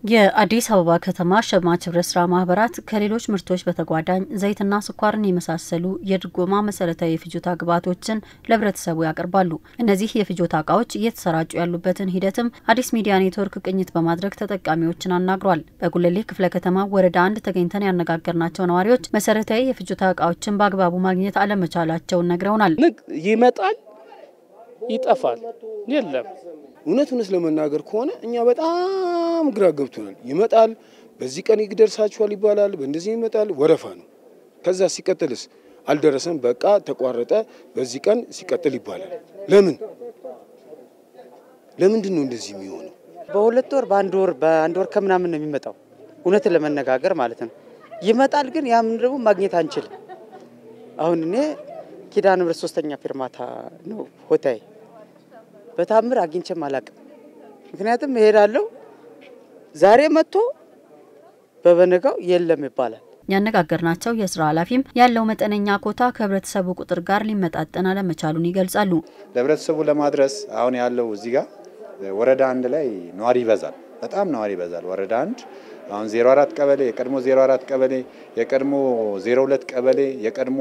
የአዲስ አበባ ከተማ ሸማች ህብረት ስራ ማህበራት ከሌሎች ምርቶች በተጓዳኝ ዘይትና ስኳርን የመሳሰሉ የድጎማ መሰረታዊ የፍጆታ ግብዓቶችን ለህብረተሰቡ ያቀርባሉ። እነዚህ የፍጆታ እቃዎች እየተሰራጩ ያሉበትን ሂደትም አዲስ ሚዲያ ኔትወርክ ቅኝት በማድረግ ተጠቃሚዎችን አናግሯል። በጉለሌ ክፍለ ከተማ ወረዳ 1 ተገኝተን ያነጋገርናቸው ነዋሪዎች መሰረታዊ የፍጆታ እቃዎችን በአግባቡ ማግኘት አለመቻላቸውን ነግረውናል። ይመጣል ይጠፋል የለም። እውነቱን ለመናገር ከሆነ እኛ በጣም ግራ ገብቶናል። ይመጣል በዚህ ቀን ይደርሳችኋል ይባላል፣ በእንደዚህ ይመጣል፣ ወረፋ ነው። ከዛ ሲቀጥልስ አልደረሰም በቃ ተቋረጠ፣ በዚህ ቀን ሲቀጥል ይባላል። ለምንድን ነው እንደዚህ የሚሆነው? በሁለት ወር በአንድ ወር ከምናምን ነው የሚመጣው። እውነት ለመነጋገር ማለት ነው። ይመጣል ግን ያ ምን ደግሞ ማግኘት አንችልም። አሁን እኔ ኪዳነ ምሕረት 3ኛ ፊርማታ ነው ሆቴል በታምር አግኝቼም አላቅም። ምክንያቱም እሄዳለሁ ዛሬ መጥቶ በበነጋው የለም ይባላል። ያነጋገርናቸው የስራ ኃላፊም ያለው መጠነኛ ኮታ ከህብረተሰቡ ቁጥር ጋር ሊመጣጠን አለመቻሉን ይገልጻሉ። ለህብረተሰቡ ለማድረስ አሁን ያለው እዚህ ጋር ወረዳ 1 ላይ ነዋሪ ይበዛል፣ በጣም ነዋሪ ይበዛል። ወረዳ 1 አሁን 04 ቀበሌ የቀድሞ 04 ቀበሌ የቀድሞ 02 ቀበሌ የቀድሞ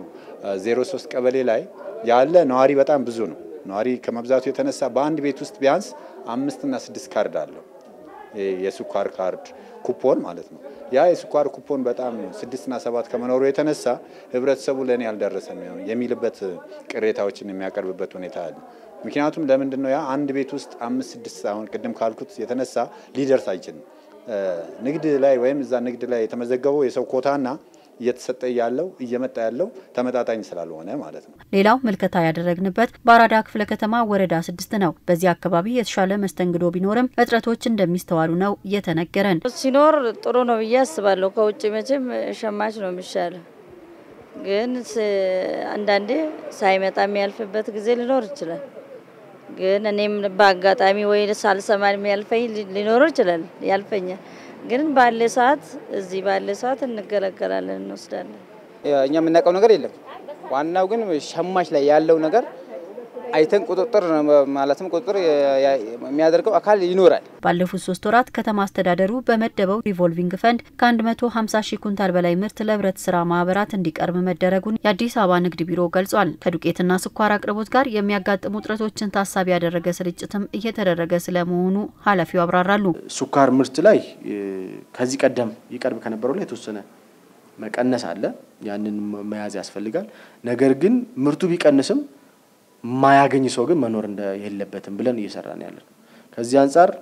03 ቀበሌ ላይ ያለ ነዋሪ በጣም ብዙ ነው። ነዋሪ ከመብዛቱ የተነሳ በአንድ ቤት ውስጥ ቢያንስ 5 እና 6 ካርድ አለው። የስኳር ካርድ ኩፖን ማለት ነው። ያ የስኳር ኩፖን በጣም 6 እና 7 ከመኖሩ የተነሳ ህብረተሰቡ ለኔ ያልደረሰም የሚልበት ቅሬታዎችን የሚያቀርብበት ሁኔታ አለ። ምክንያቱም ለምንድነው ያ አንድ ቤት ውስጥ 5 6 አሁን ቅድም ካልኩት የተነሳ ሊደርስ አይችልም። ንግድ ላይ ወይም እዛ ንግድ ላይ የተመዘገበው የሰው ኮታና እየተሰጠ ያለው እየመጣ ያለው ተመጣጣኝ ስላልሆነ ማለት ነው። ሌላው መልከታ ያደረግንበት በአራዳ ክፍለ ከተማ ወረዳ 6 ነው። በዚህ አካባቢ የተሻለ መስተንግዶ ቢኖርም እጥረቶች እንደሚስተዋሉ ነው የተነገረን። ሲኖር ጥሩ ነው ብዬ አስባለሁ። ከውጭ መቼም ሸማች ነው የሚሻለው። ግን አንዳንዴ ሳይመጣ የሚያልፍበት ጊዜ ሊኖር ይችላል። ግን እኔም በአጋጣሚ ወይ ሳልሰማ የሚያልፈኝ ሊኖር ይችላል ያልፈኛል። ግን ባለ ሰዓት እዚህ ባለ ሰዓት እንገለገላለን እንወስዳለን። እኛ የምናውቀው ነገር የለም። ዋናው ግን ሸማች ላይ ያለው ነገር አይተን ቁጥጥር ማለትም ቁጥጥር የሚያደርገው አካል ይኖራል። ባለፉት 3 ወራት ከተማ አስተዳደሩ በመደበው ሪቮልቪንግ ፈንድ ከ150 ሺህ ኩንታል በላይ ምርት ለህብረት ስራ ማህበራት እንዲቀርብ መደረጉን የአዲስ አበባ ንግድ ቢሮ ገልጿል። ከዱቄትና ስኳር አቅርቦት ጋር የሚያጋጥሙ ጥረቶችን ታሳቢ ያደረገ ስርጭትም እየተደረገ ስለመሆኑ ኃላፊው አብራራሉ። ስኳር ምርት ላይ ከዚህ ቀደም ይቀርብ ከነበረው ላይ የተወሰነ መቀነስ አለ። ያንን መያዝ ያስፈልጋል። ነገር ግን ምርቱ ቢቀንስም ማያገኝ ሰው ግን መኖር የለበትም ብለን እየሰራን ያለን። ከዚህ አንፃር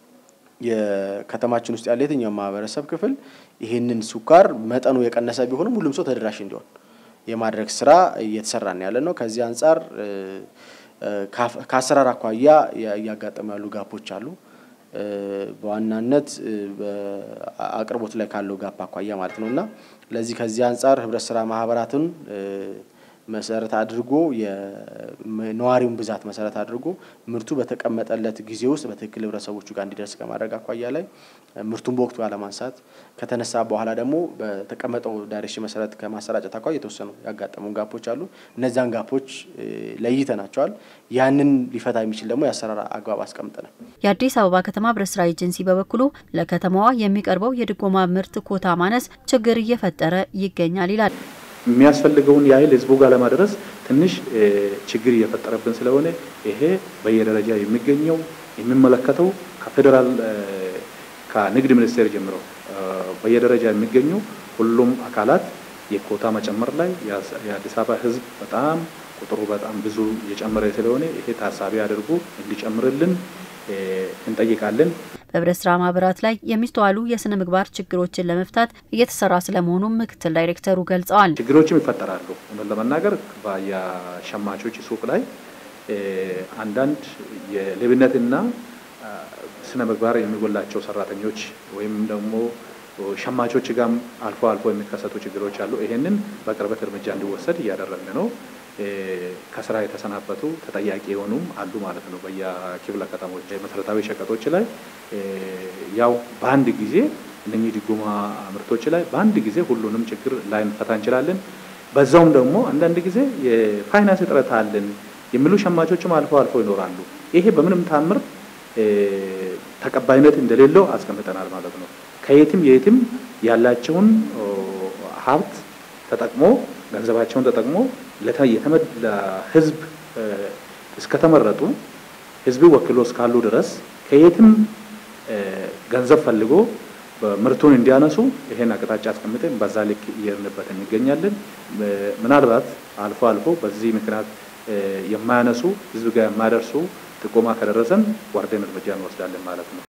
የከተማችን ውስጥ ያለ የትኛው ማህበረሰብ ክፍል ይሄንን ስኳር መጠኑ የቀነሰ ቢሆንም ሁሉም ሰው ተደራሽ እንዲሆን የማድረግ ስራ እየተሰራን ያለ ነው። ከዚህ አንፃር ከአሰራር አኳያ ያጋጠሙ ያሉ ጋፖች አሉ። በዋናነት በአቅርቦት ላይ ካለው ጋፕ አኳያ ማለት ነውና ለዚህ ከዚህ አንፃር ህብረት ስራ ማህበራትን መሰረት አድርጎ የነዋሪውን ብዛት መሰረት አድርጎ ምርቱ በተቀመጠለት ጊዜ ውስጥ በትክክል ህብረተሰቦቹ ጋር እንዲደርስ ከማድረግ አኳያ ላይ ምርቱን በወቅቱ ያለማንሳት ከተነሳ በኋላ ደግሞ በተቀመጠው ዳይሬክሽን መሰረት ከማሰራጨት አኳያ የተወሰኑ ያጋጠሙ ጋፖች አሉ። እነዛን ጋፖች ለይተናቸዋል። ያንን ሊፈታ የሚችል ደግሞ ያሰራራ አግባብ አስቀምጠናል። የአዲስ አበባ ከተማ ህብረት ስራ ኤጀንሲ በበኩሉ ለከተማዋ የሚቀርበው የድጎማ ምርት ኮታ ማነስ ችግር እየፈጠረ ይገኛል ይላል። የሚያስፈልገውን ያህል ህዝቡ ጋር ለማድረስ ትንሽ ችግር እየፈጠረብን ስለሆነ ይሄ በየደረጃ የሚገኘው የሚመለከተው ከፌደራል ከንግድ ሚኒስቴር ጀምሮ በየደረጃ የሚገኙ ሁሉም አካላት የኮታ መጨመር ላይ የአዲስ አበባ ህዝብ በጣም ቁጥሩ በጣም ብዙ እየጨመረ ስለሆነ ይሄ ታሳቢ አድርጎ እንዲጨምርልን እንጠይቃለን። በህብረት ስራ ማህበራት ላይ የሚስተዋሉ የስነ ምግባር ችግሮችን ለመፍታት እየተሰራ ስለመሆኑ ምክትል ዳይሬክተሩ ገልጸዋል። ችግሮችም ይፈጠራሉ። ለመናገር በየሸማቾች ሱቅ ላይ አንዳንድ የሌብነትና ስነ ምግባር የሚጎላቸው ሰራተኞች ወይም ደግሞ ሸማቾች ጋር አልፎ የሚከሰቱ ችግሮች አሉ። ይሄንን በቅርበት እርምጃ እንዲወሰድ እያደረግን ነው። ከስራ የተሰናበቱ ተጠያቂ የሆኑም አሉ ማለት ነው። በየክፍለ ከተሞች መሰረታዊ ሸቀጦች ላይ ያው በአንድ ጊዜ እነኚህ ድጎማ ምርቶች ላይ በአንድ ጊዜ ሁሉንም ችግር ላይ እንፈታ እንችላለን። በዛውም ደግሞ አንዳንድ ጊዜ የፋይናንስ እጥረት አለን የሚሉ ሸማቾችም አልፎ ይኖራሉ። ይሄ በምንም ታምር ተቀባይነት እንደሌለው አስቀምጠናል ማለት ነው። ከየትም የትም ያላቸውን ሀብት ተጠቅሞ ገንዘባቸውን ተጠቅሞ ለህዝብ እስከተመረጡ ህዝብ ወክሎ እስካሉ ድረስ ከየትም ገንዘብ ፈልጎ ምርቱን እንዲያነሱ ይሄን አቅጣጫ አስቀምጠን በዛ ልክ እየሄድንበት እንገኛለን። ምናልባት አልፎ አልፎ በዚህ ምክንያት የማያነሱ ህዝብ ጋር የማደርሱ ጥቆማ ከደረሰን ወርደን እርምጃ እንወስዳለን ማለት ነው።